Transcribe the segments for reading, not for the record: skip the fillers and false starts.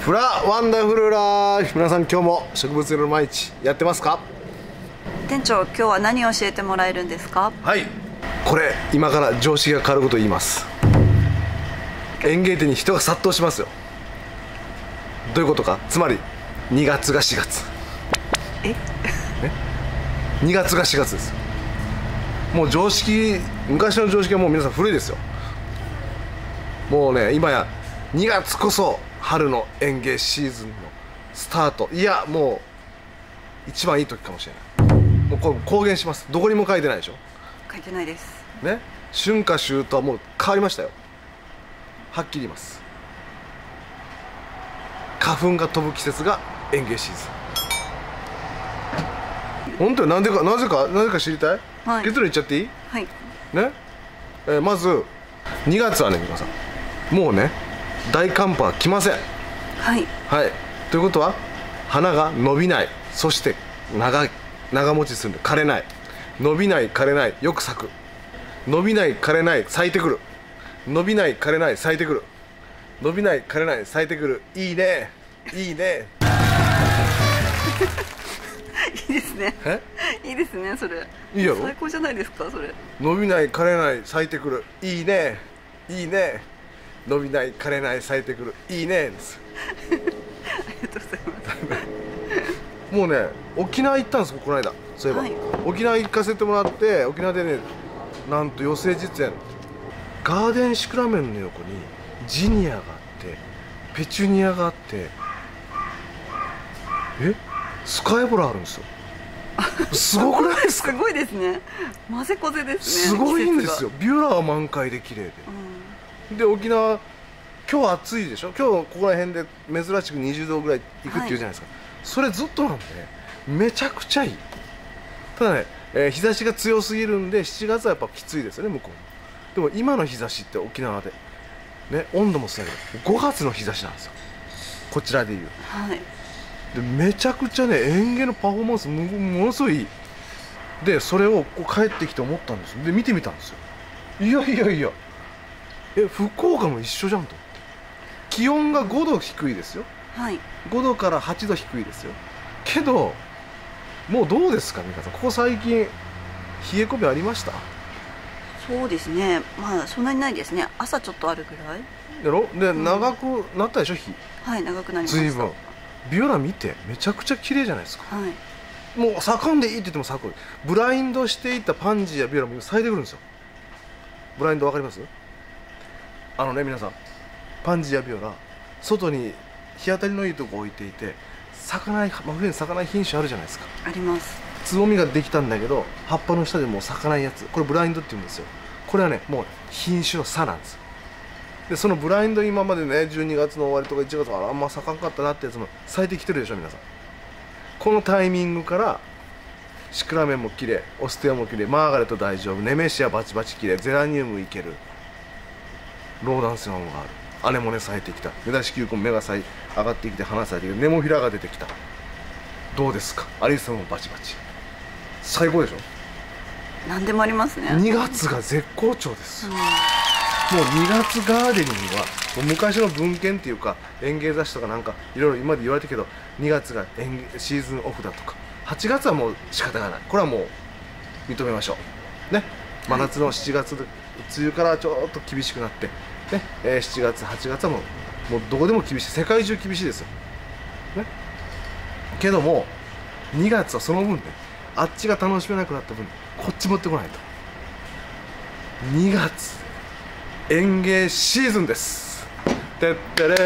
フラワンダフルライフ、皆さん今日も植物の毎日やってますか？ 店長、今日は何を教えてもらえるんですか？ はい、これ今から常識が変わることを言います。園芸店に人が殺到しますよ。どういうことか、つまり2月が4月。2月が4月です。もう常識、昔の常識はもう皆さん古いですよ。もうね、今や2月こそ春の園芸シーズンのスタート、いやもう一番いい時かもしれない。もうこれ公言します。どこにも書いてないでしょ。 書いてないですね、春夏秋冬はもう変わりましたよ。はっきり言います。花粉が飛ぶ季節が園芸シーズン。本当になぜか知りたい、 はい、 結論言っちゃっていい？ はいね、まず2月はね、皆さんもうね、大寒波は来ません。 はいはい、ということは花が伸びない、そして長持ちするんで枯れない。伸びない枯れない、よく咲く。伸びない枯れない、咲いてくる。伸びない枯れない咲いてくる。伸びない枯れない咲いてくる。いいね、いいね。 いいですね。いいですね、それ。 いいやろ。 最高じゃないですか、それ。 伸びない枯れない咲いてくる。いいね、いいね。伸びない枯れない咲いてくる。いいねです。 ありがとうございます。 もうね、沖縄行ったんですよ、この間。そういえば、 はい、 沖縄行かせてもらって、沖縄でね、なんと寄生実園、ガーデンシクラメンの横にジニアがあって、ペチュニアがあって、スカイボラあるんですよ。すごくないですか？ すごいですね。混ぜこぜですね。 すごいんですよ。ビュラは満開で綺麗で、で沖縄今日暑いでしょ。今日ここら辺で珍しく20度ぐらいいくっていうじゃないですか、それずっとなんでめちゃくちゃいい。ただね、日差しが強すぎるんで7月はやっぱきついですよね、向こう。でも今の日差しって沖縄でね、温度もそうだけど5月の日差しなんですよ、こちらでいう。 はい、 でめちゃくちゃね、園芸のパフォーマンスものすごいいい。でそれをこう帰ってきて思ったんですよ。で見てみたんですよ。いや福岡も一緒じゃんと。気温が5度低いですよ。 はい、 5度から8度低いですよ。けどもうどうですか皆さん、ここ最近冷え込みありました？ そうですね、まあそんなにないですね。朝ちょっとあるぐらいやろ。で、長くなったでしょ、日。 はい、長くなりました。 随分ビオラ見てめちゃくちゃ綺麗じゃないですか。 はい、 もう咲かんでいいって言っても咲く。ブラインドしていたパンジーやビオラも咲いてくるんですよ。ブラインドわかります？皆さん、パンジーやビオラ外に日当たりのいいとこ置いていて咲かない、真冬に咲かない品種あるじゃないですか。 あります。 つぼみができたんだけど葉っぱの下でもう咲かないやつ、これブラインドって言うんですよ。これはね、もう品種の差なんです。でそのブラインド、今までね12月の終わりとか1月はあんま咲かんかったなってやつも咲いてきてるでしょ皆さん。このタイミングからシクラメンも綺麗、オステアも綺麗、マーガレット大丈夫、ネメシアバチバチ綺麗、ゼラニウムいける、ローダンスマンがある、アネモネ咲いてきた、メダシキュウコン芽が上がってきて花咲いてきて、ネモフィラが出てきた。どうですか？アリスもバチバチ最高でしょ。 何でもありますね。 2月が絶好調です、もう2月ガーデニングはもう昔の文献っていうか園芸雑誌とかなんかいろいろ今まで言われてるけど、2月がシーズンオフだとか、8月はもう仕方がない、これはもう認めましょうね。真夏の7月、梅雨からちょっと厳しくなってね、7月8月はもうどこでも厳しい、世界中厳しいですよね。けども2月はその分ね、あっちが楽しめなくなった分こっち持ってこないと。2月園芸シーズンです。てってれ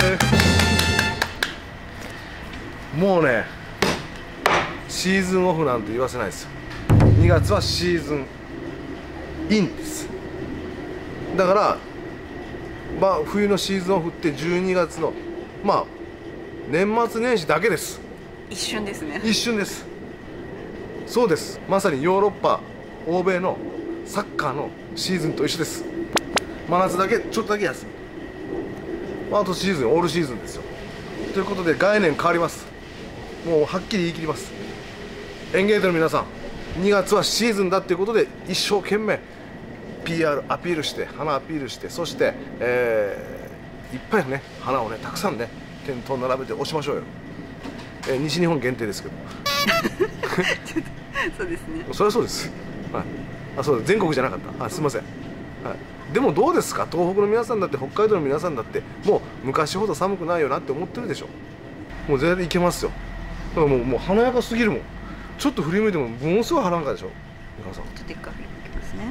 ー。もうね、シーズンオフなんて言わせないですよ。2月はシーズンインです。だからまあ冬のシーズンオフって12月のまあ年末年始だけです。 一瞬ですね。 一瞬です。そうです。まさにヨーロッパ、欧米のサッカーのシーズンと一緒です。真夏だけちょっとだけ休み、あとシーズンオールシーズンですよ。ということで概念変わります。もうはっきり言い切ります。園芸店の皆さん、2月はシーズンだっていうことで一生懸命 PR アピールして、花アピールして、そして、いっぱいね花をねたくさんね店頭並べて押しましょうよ。西日本限定ですけど。 そうですね。 それはそうです。はい。あ、そうです。全国じゃなかった。あ、すみません。はい。でもどうですか、東北の皆さんだって北海道の皆さんだってもう昔ほど寒くないよなって思ってるでしょ。もう全然いけますよ。だからもう華やかすぎるもん。ちょっと振り向いてもものすごい華やかでしょ。皆さん。 ちょっと一回振り向きますね。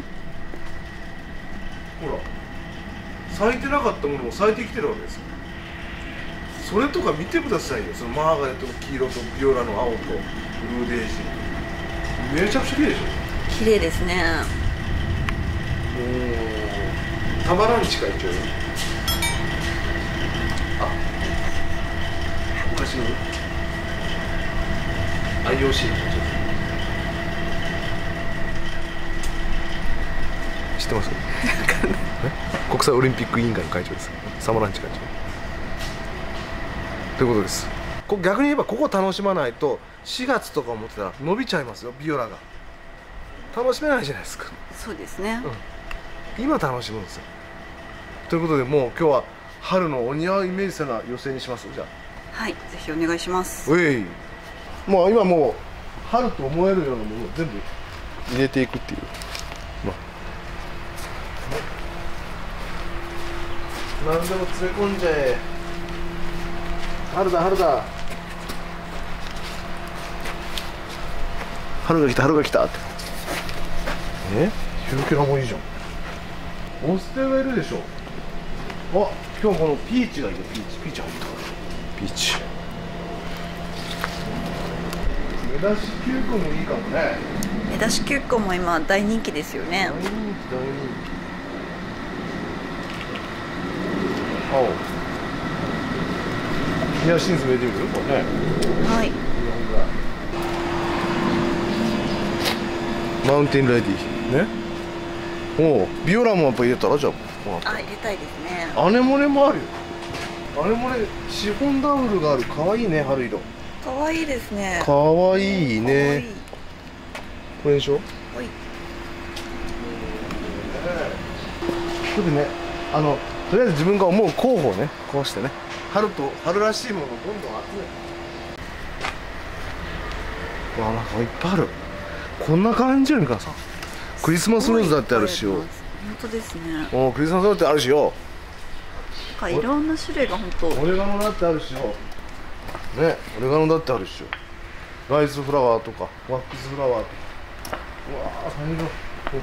ほら、咲いてなかったものも咲いてきてるわけですよ。それとか見てくださいよ。そのマーガレットの黄色とビオラの青とブルーデイジー、めちゃくちゃ綺麗でしょ。 綺麗ですね。 たまらんちか一応。あ、昔の IOC の会長知ってます？国際オリンピック委員会の会長です。サマランチ会長ということです。逆に言えばここ楽しまないと4月とか思ってたら伸びちゃいますよ。ビオラが楽しめないじゃないですか。 そうですね、 今楽しむんですよ。ということで、もう今日は春のお庭をイメージしたような寄せにします。じゃあ、 はい、ぜひお願いします。 うい、もう今もう春と思えるようなものを全部入れていくっていう、何でも詰め込んじゃえ。春だ春だ、春が来た春が来たって。ヒューキュラもいいじゃん。オステがいるでしょ。あ、今日このピーチがいる。ピーチ入った。ピーチ目出し球根もいいかもね。 目出し球根も今大人気ですよね。 大人気大人気。青ヒヤシンス植えてみるこれね。 はい、 マウンテンレディね。おお、ビオラもやっぱ入れたら。じゃあ、 入れたいですね。 アネモネもあるよ。アネモネシフォンダブルがある。かわいいね、春色。 可愛いですね。 かわいいね。これでしょ。 はい。 ちょっとね、とりあえず自分が思う候補をね、こうしてね、春らしいものをどんどん集めて。わあ、なんかいっぱいある。こんな感じよ、みかんさん。クリスマスローズだってあるしよ。 本当ですね。 お、クリスマスローズってあるしよ。 いろんな種類が本当。 オレガノだってあるしよ。ね、オレガノだってあるしよ。ライスフラワーとかワックスフラワーとか。うわあ、最後。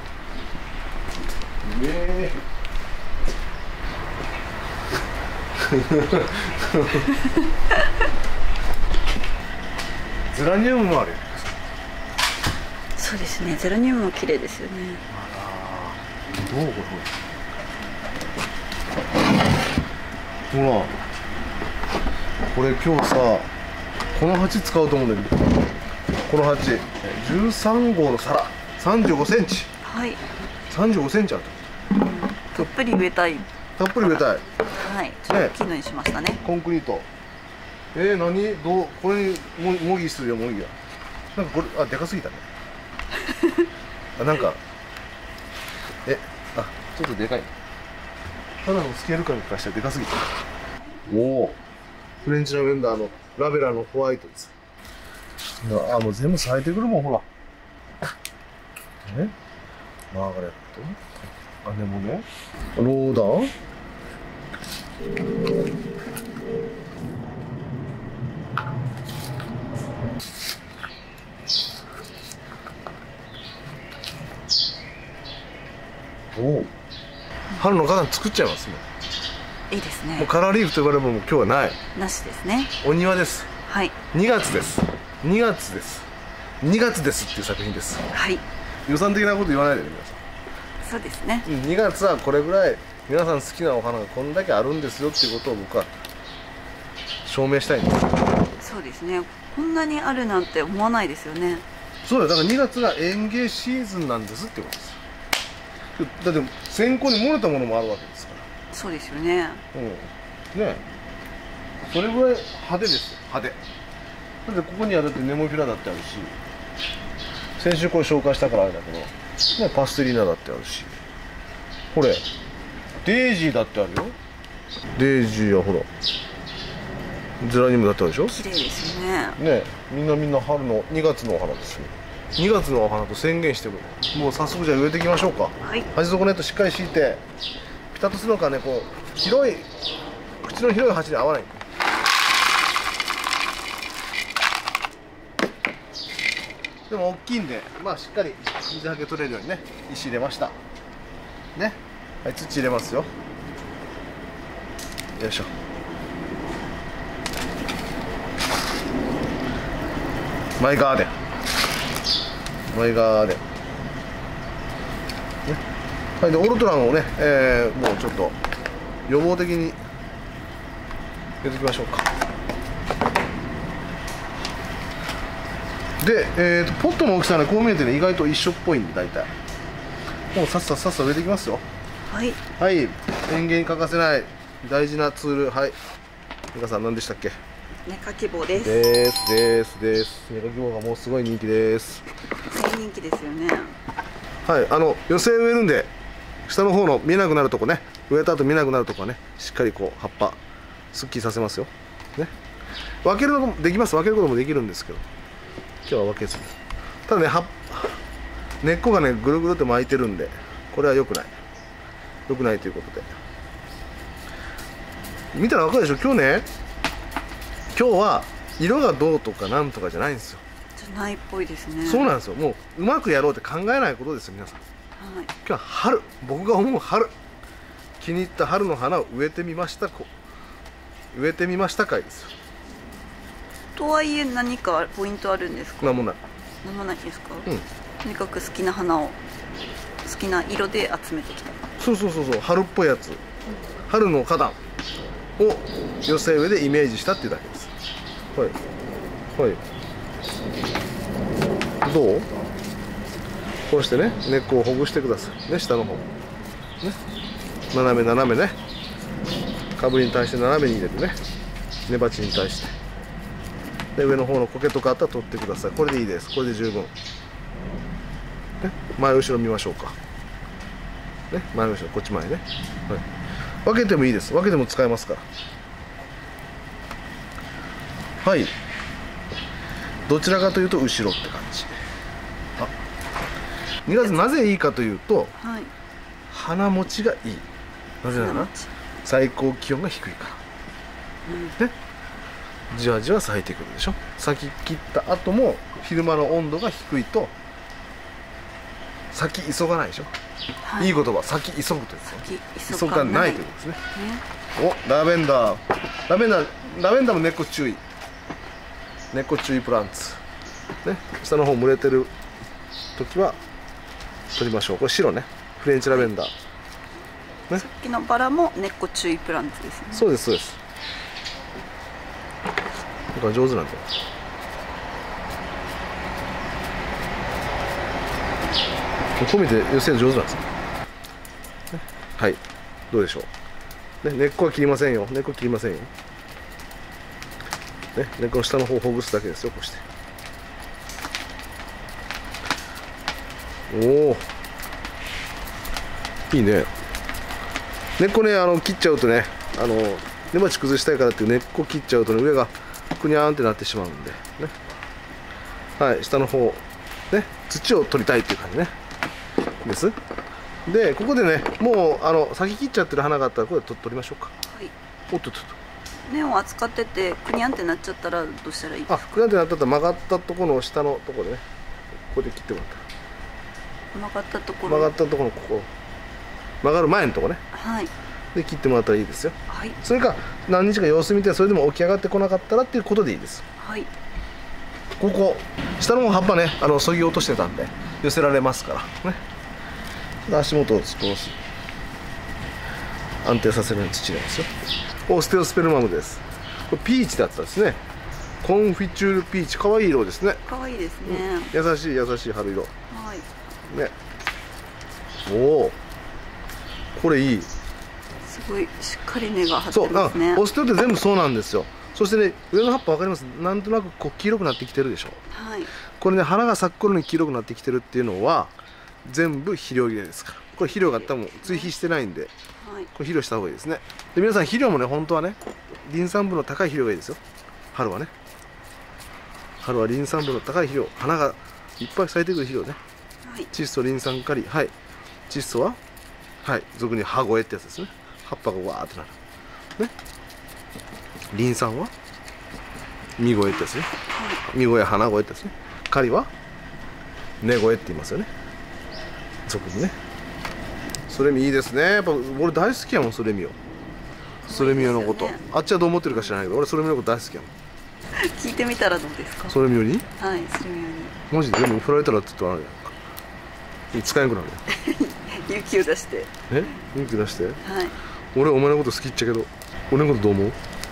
ゼラニウムもあるよ。 そうですね、ゼラニウムも綺麗ですよね。 どうほら、これ今日さ、この鉢使うと思うんだけど、この鉢13号の皿35センチ。 はい、 35センチある。 たっぷり植えたい。 たっぷり植えたい。 はい、ちょっと大きいのにしましたね。 コンクリート。何どう、これに模擬するよ。模擬がなんかこれ、でかすぎたね。なんかちょっとでかい。ただのスケール感からしたらでかすぎた。おお、フレンチラベンダーのラベラのホワイトです。もう全部咲いてくるもん、ほら。マーガレット、アネモネ、ローダン、おお、春の花壇作っちゃいますね。 いいですね。 もうカラーリーフと呼ばれるものも今日はない。 なしですね。 お庭です。 はい。 2月です。2月です。2月ですっていう作品です。 はい。 予算的なこと言わないでね、皆さん。 そうですね。 2月はこれぐらい皆さん好きなお花がこんだけあるんですよっていうことを僕は証明したいんです。 そうですね。こんなにあるなんて思わないですよね。 そうだよ。だから2月が園芸シーズンなんですってことです。だって先行に漏れたものもあるわけですから。 そうですよね。 ね、それぐらい派手ですよ。派手だって、ここにはだってネモフィラだってあるし、先週これ紹介したからあれだけど、ね、パステリーナだってあるし、これデイジーだってあるよ。デイジーはほら、 ゼラニウムだったでしょ。 綺麗ですね。 ね、みんな春の2月のお花ですよ。2月のお花と宣言してもう早速じゃあ植えていきましょうか。 はい。 鉢底ネットしっかり敷いてピタッとするのかね、こう広い口の広い鉢で合わない。でも大きいんで、まあしっかり水はけ取れるようにね、石入れましたね。はい、土入れますよ。よいしょ。マイガーデン、マイガーデン、ね、はい。でオルトランをね、もうちょっと予防的に入れていきましょうか。で、ポットの大きさはね、こう見えてね、意外と一緒っぽいんで、大体もうさっさ植えていきますよ。 はい。 はい、園芸に欠かせない大事なツール。はい、皆さん何でしたっけ。 ネカキボウです。 ですネカキボウがもうすごい人気です。 大人気ですよね。 はい、寄せ植えるんで下の方の見えなくなるとこね、植えた後見えなくなるとこはね、しっかりこう葉っぱすっきりさせますよね。分けるのもできます。分けることもできるんですけど、今日は分けずに。ただね、根っこがねぐるぐるって巻いてるんで、これは良くないということで、見たら分かるでしょ。今日は色がどうとかなんとかじゃないんですよ。 じゃないっぽいですね。 そうなんですよ。もううまくやろうって考えないことですよ、皆さん。 はい。 今日は春、僕が思う春、気に入った春の花を植えてみました回ですよ。 とはいえ何かポイントあるんですか。 なんもない。 なんもないですか。 うん。 とにかく好きな花を好きな色で集めてきた。 そう春っぽいやつ、春の花壇を寄せ植えでイメージしたっていうだけです。はい、どう。こうしてね、根っこをほぐしてくださいね。下の方ね、斜めね、株に対して斜めに入れてね、根鉢に対してで、上の方の苔とかあったら取ってください。これでいいです。これで十分ね。前後ろ見ましょうかね。前後ろ、こっち前ね、はい。分けてもいいです。分けても使えますから。はい、どちらかというと後ろって感じ。2月なぜいいかというと、 はい、 花持ちがいい。なぜなら最高気温が低いから、ね、じわじわ咲いてくるでしょ。咲き切った後も昼間の温度が低いと咲き急がないでしょ。はい、いい言葉、咲き急ぐとですよ。急がないということですね。お、ラベンダーも根っこ注意。根っこ注意プランツね。下の方蒸れてる時は取りましょう。これ白ね、フレンチラベンダー、ね、 さっきのバラも根っこ注意プランツですね。 そうです。だから上手なんだよ。こう見て寄せる上手なんですよ、ね。はい、どうでしょう、ね、根っこは切りませんよ。ね、根っこの下の方をほぐすだけですよ。こうして、おお、いいね。根っこね、切っちゃうとね、根鉢崩したいからっていう根っこ切っちゃうとね、上がくにゃーんってなってしまうんでね。はい、下の方ね、土を取りたいっていう感じねです。でここでね、もう咲き切っちゃってる花があったらこれ取りましょうか。はい。おっと根を扱っててくにゃんってなっちゃったらどうしたらいいですか。 くにゃんってなったら曲がったところの下のところでね、ここで切ってもらったら、 曲がったところのここ、曲がる前のところね、 はい、 で切ってもらったらいいですよ。 はい。それか何日か様子見て、それでも起き上がってこなかったらっていうことでいいです。 はい。 ここ下の葉っぱね、そぎ落としてたんで寄せられますからね。足元を少し安定させるように土入れますよ。オステオスペルマムです。これピーチだったですね。コンフィチュールピーチ、可愛い色ですね。 可愛いですね、 優しい春色。 はいね。おお、これいい。 すごいしっかり根が張ってますね。 オステオって全部そうなんですよ。そしてね、上の葉っぱ分かります。なんとなくこう黄色くなってきてるでしょ。 はい。これね、花が咲く頃に黄色くなってきてるっていうのは全部肥料切れですから。これ肥料が多分追肥してないんで、はい、これ肥料した方がいいですね。で皆さん、肥料もね、本当はね、 リン酸分の高い肥料がいいですよ。春はね。春はリン酸分の高い肥料、花がいっぱい咲いてくる肥料ね。 はい。 窒素、リン酸カリ、はい。窒素は、はい、俗に葉越えってやつですね。葉っぱがわーってなる。ね。リン酸は実越えってやつね。実越え、花越えってやつね。カリは根越えって言いますよね。俗にね。ソレミいいですね。やっぱ俺大好きやもん、ソレミを。ソレミオのこと、あっちはどう思ってるか知らないけど、俺ソレミオのこと大好きやもん。 聞いてみたらどうですか。 ソレミオにはい、それよマジで。でも振られたらって言ってあるやんか。使えなくなるり勇気を出して。 え勇気出して。 はい。 俺お前のこと好きっちゃけど、俺のことどう思う？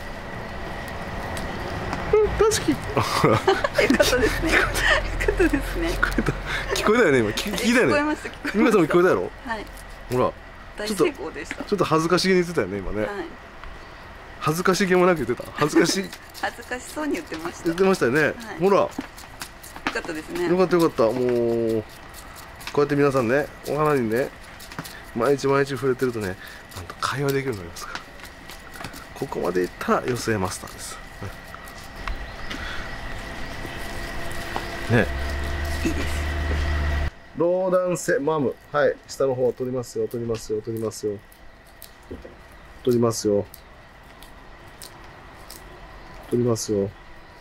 大好き。よよかったですね。よかったですね。 聞こえたよね今。聞いたよね。 聞こえました。 皆さんも聞こえたやろ。 はい。 ほら大成功でした。 ちょっと恥ずかしげに言ってたよね今ね。 はい。 恥ずかしげもなく言ってた。恥ずかしい恥ずかしそうに言ってました。 言ってましたよね。 はいほらよかったですね。 よかったよかった。もうこうやって皆さんね、お花にね毎日毎日触れてるとね、なんと会話できるようになりますから。ここまでいったら寄せマスターです。ね。 いいです。 ローダンセマム、はい、下の方を取りますよ、取りますよ、取りますよ、取りますよ、取りますよ、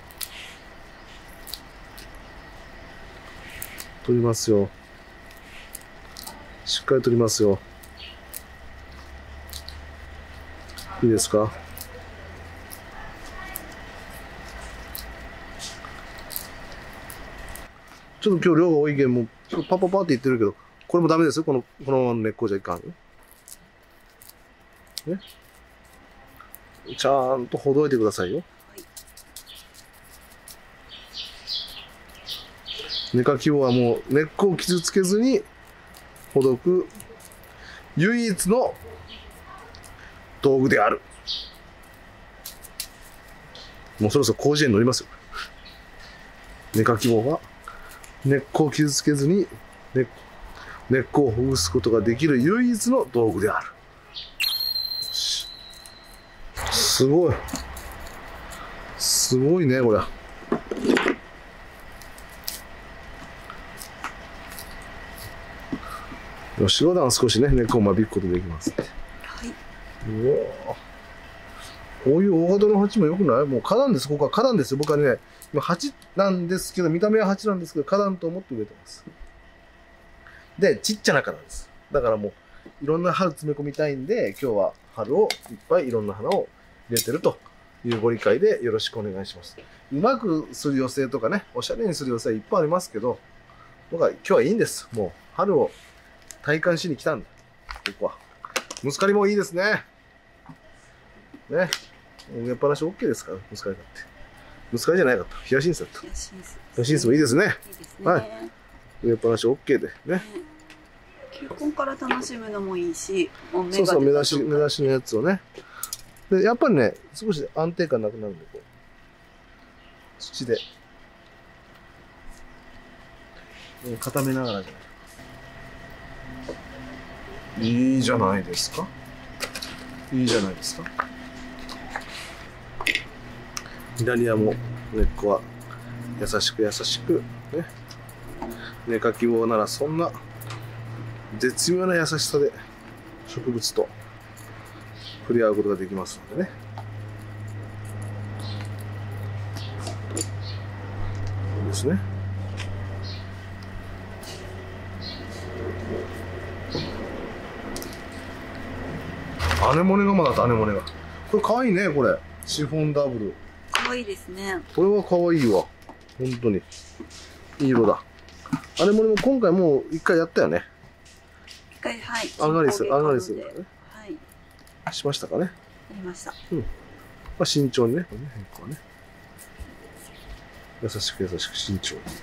取りますよ、しっかり取りますよ。いいですか。ちょっと今日量が多いけん、もうちょっとパパパって言ってるけど、これもダメですよ。このままの根っこじゃいかんよ。ね。ちゃんとほどいてくださいよ。根かき棒はもう根っこを傷つけずにほどく唯一の道具である。もうそろそろ広辞苑に乗りますよ。根かき棒は根っこを傷つけずに根っこをほぐすことができる唯一の道具である。よし。すごい。すごいね、これ。よし、ロダン少しね、根っこを間引くことできます。 はい。 うわこういう大型の鉢もよくない？もう花壇です。ここは花壇ですよ。僕はね、今鉢なんですけど、見た目は鉢なんですけど、花壇と思って植えてます。で、ちっちゃな花壇です。だからもう、いろんな春詰め込みたいんで、今日は春をいっぱいいろんな花を入れてるというご理解でよろしくお願いします。うまくする寄せとかね、おしゃれにする寄せはいっぱいありますけど、僕は今日はいいんです。もう、春を体感しに来たんだ。ここは。ムスカリもいいですね。ね。植えっぱなし OK ですから、ムスカリだって。ムスカリじゃないかった。ヒヤシンスだった。ヒヤシンスもいいですね。 いいですね。 はい。植えっぱなし OK でね。 球根から楽しむのもいいし、もうそうそう、目出しのやつをね。で、やっぱりね、少し安定感なくなるんで、こう。土で。固めながらじゃない。いいじゃないですか。いいじゃないですか。左はもう根っこは優しく優しくね。根かき棒ならそんな絶妙な優しさで植物と触れ合うことができますのでね。いいですね。アネモネがまだとアネモネが。これ可愛いね、これ。シフォンダブル。 可愛いですね。 これは可愛いわ。本当に。いい色だ。アネモネも今回もう一回やったよね。 一回、はい。 アンガリスからね。 はい。 しましたかね。 やりました。 うん。まあ慎重にね、これね、変更はね。優しく優しく慎重に。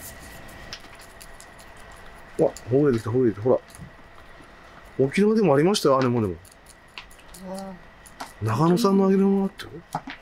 わ、ほぐれてきた、ほぐれてきた。ほら。沖縄でもありましたよ、アネモネも。長野産のアネモネあったよ。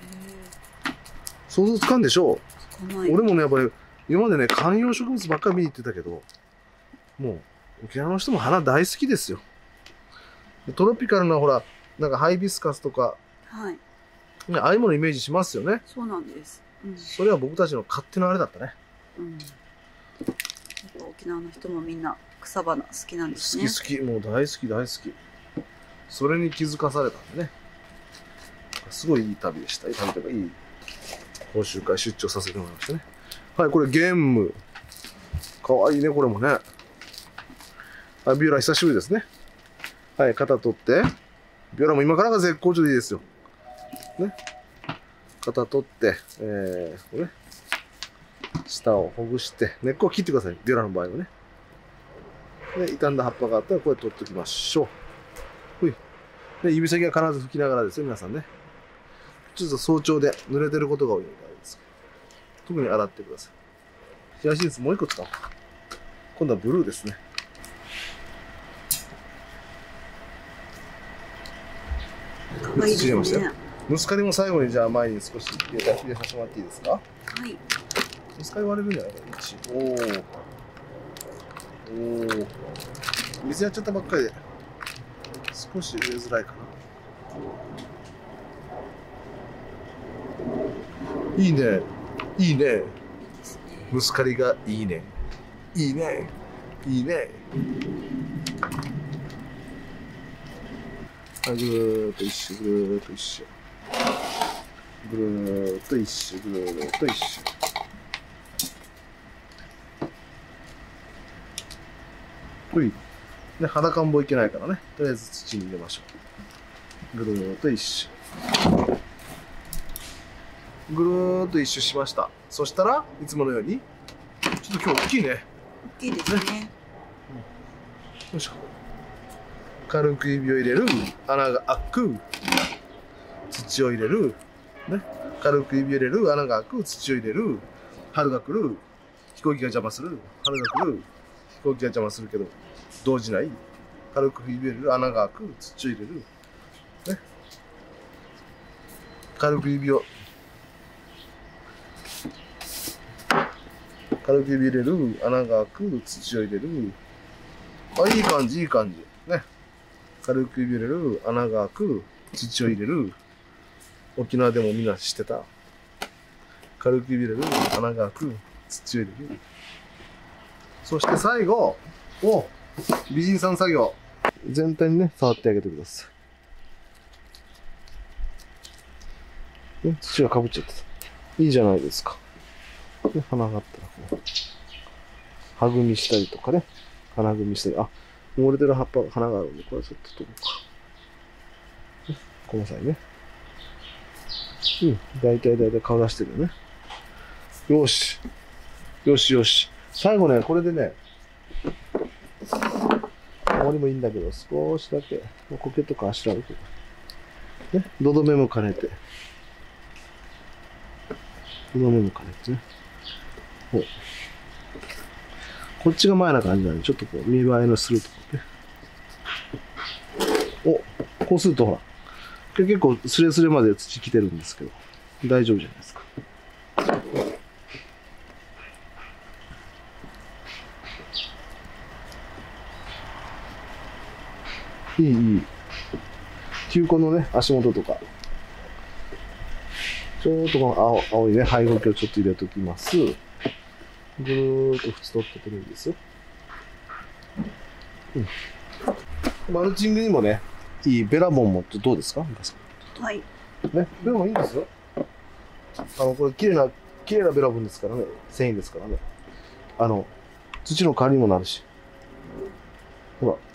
想像つかんでしょう。俺もね、やっぱり今までね、観葉植物ばっかり見に行ってたけど、もう沖縄の人も花大好きですよ。トロピカルなほら、なんかハイビスカスとか、 はい、 ね、ああいうものイメージしますよね。 そうなんです。うん。 それは僕たちの勝手なあれだったね。 うん。やっぱ沖縄の人もみんな草花好きなんですね。 好き好き、もう大好き大好き。それに気づかされたんでね。すごいいい旅でした。いい旅というか、いい講習会出張させてもらいましたね。はい、これゲーム。かわいいね、これもね。はい、ビオラ久しぶりですね。はい、肩取って。ビオラも今からが絶好調でいいですよ。ね。肩取って、これね。下をほぐして、根っこを切ってください。ビオラの場合はね。で、傷んだ葉っぱがあったらこれ取っておきましょう。ほい。で、指先は必ず拭きながらですよ、皆さんね。ちょっと早朝で濡れてることが多いのであれですけど、特に洗ってください。ヒヤシンスもう一個使おう。今度はブルーですね。 かわいいですね。 ムスカリも最後にじゃあ前に少し入れさせてもらっていいですか？ はい。 ムスカリ割れるんじゃないかな。1。おお。水やっちゃったばっかりで少し入れづらいかな。いいね。いいね。ムスカリがいいね。いいね。いいね。はい、ぐーっと一周、ぐーっと一周。ぐーっと一周、ぐーっと一周。ほい。で、裸んぼいけないからね。とりあえず土に入れましょう。ぐるーっと一周。ぐるーっと一周しました。そしたらいつものように、ちょっと今日大きいね。 大きいですね。 よいしょ。軽く指を入れる。穴が開く。土を入れる。ね。軽く指を入れる。穴が開く。土を入れる。春が来る。飛行機が邪魔する。春が来る。飛行機が邪魔するけど動じない。軽く指を入れる。穴が開く。土を入れる。ね。軽く指を入れる。穴が開く。土を入れる。あ、いい感じ、いい感じ。ね。軽く指を入れる。穴が開く。土を入れる。沖縄でもみんな知ってた。軽く指を入れる。穴が開く。土を入れる。そして最後、美人さん作業。全体にね、触ってあげてください。ね、土がかぶっちゃってた。いいじゃないですか。で、花があったらこう、葉組みしたりとかね。花組みしたり。あ、漏れてる葉っぱ、花があるんで、これちょっと取ろうか。ね、この際ね。うん、大体顔出してるよね。よし。よしよし。最後ね、これでね、終わりもいいんだけど、少しだけ、苔とかあしらうけど。ね、土留めも兼ねて。土留めも兼ねてね。ほう。こっちが前な感じなんで、ちょっとこう、見栄えのするとこね。お、こうするとほら、結構スレスレまで土来てるんですけど、大丈夫じゃないですか。いい、いい。球根のね、足元とか。ちょっとこの青いね、配合器をちょっと入れておきます。ぐーっと縁取ってくるんですよ。うん。マルチングにもね、いいベラボンもどうですか？ はい。 ね、ベラボンいいんですよ。これ綺麗なベラボンですからね。繊維ですからね。土の代わりにもなるし。ほら。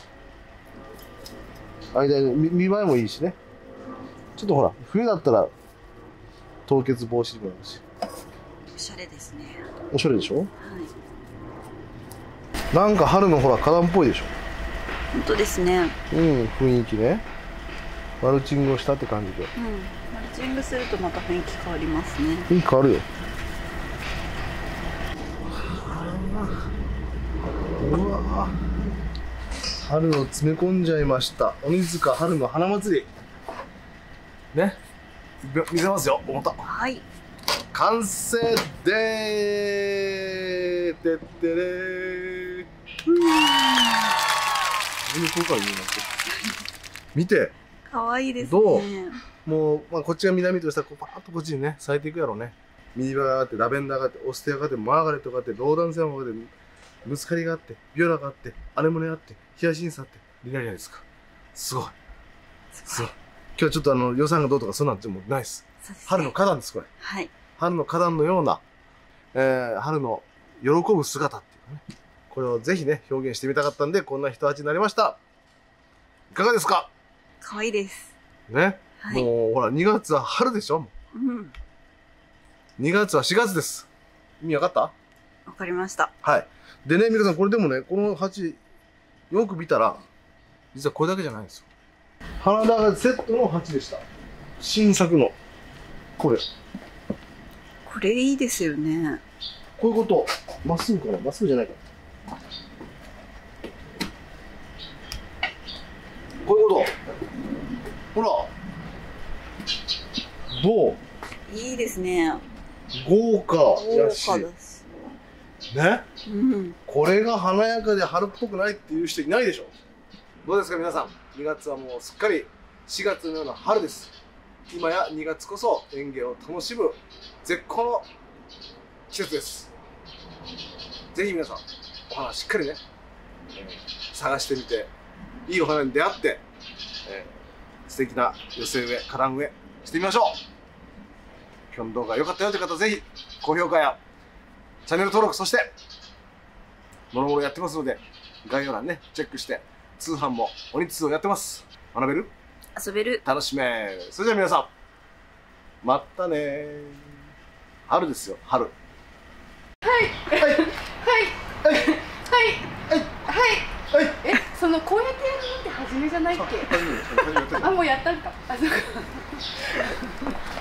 間に見栄えもいいしね。ちょっとほら、冬だったら凍結防止にもなるし。 おしゃれですね。 おしゃれでしょ？ はい。 なんか春のほら花壇っぽいでしょ？ 本当ですね。 うん、雰囲気ね。マルチングをしたって感じで。 うん。マルチングするとまた雰囲気変わりますね。 雰囲気変わるよ。うわぁ。春を詰め込んじゃいました。鬼塚春の花祭り。ね。見せますよ、思った。 はい。 完成でーてってれー。自分の効果になってる。見て。 可愛いですね。 どうもう、まあ、こっちが南としたらこうパーッとこっちにね咲いていくやろうね。ミニバがあって、ラベンダーがあって、オステアがあって、マーガレットがあって、ローダンセアマがあって、ムスカリがあって、ビオラがあって、アネモネがあって、ヒヤシンスあって、リナリアですか。すごい。すごい。今日ちょっと予算がどうとかそんなんてもうないです。 そうですね。 春の花壇です、これ。 はい。 春の花壇のような、春の喜ぶ姿っていうかね。これをぜひね、表現してみたかったんで、こんな一鉢になりました。いかがですか？ 可愛いです。 ね。 はい。 もう、ほら、2月は春でしょ？もうん。 う2月は4月です。意味わかった？ わかりました。 はい。でね、皆さん、これでもね、この鉢、よく見たら、実はこれだけじゃないんですよ。花田セットの鉢でした。新作の。これ。 これいいですよね。 こういうこと。まっすぐかな？まっすぐじゃないかな。こういうこと。ほら。どう？ いいですね。 豪華やし。 豪華です。 ね。 うん。 これが華やかで春っぽくないっていう人いないでしょ。どうですか皆さん。2月はもうすっかり4月のような春です。今や2月こそ園芸を楽しむ絶好の季節です。ぜひ皆さんお花しっかりね、探してみて、いいお花に出会って、素敵な寄せ植え、花壇植えしてみましょう。今日の動画が良かったよという方はぜひ高評価やチャンネル登録、そしてもろもろやってますので概要欄ねチェックして、通販も鬼通をやってます。学べる、 遊べる、 楽しめる。それじゃあ皆さんまたねー。春ですよ、春。はいはいはいはいはいはい。 そのこうやってやるのって初めじゃないっけ？あ、もうやったんか。あ、そうか。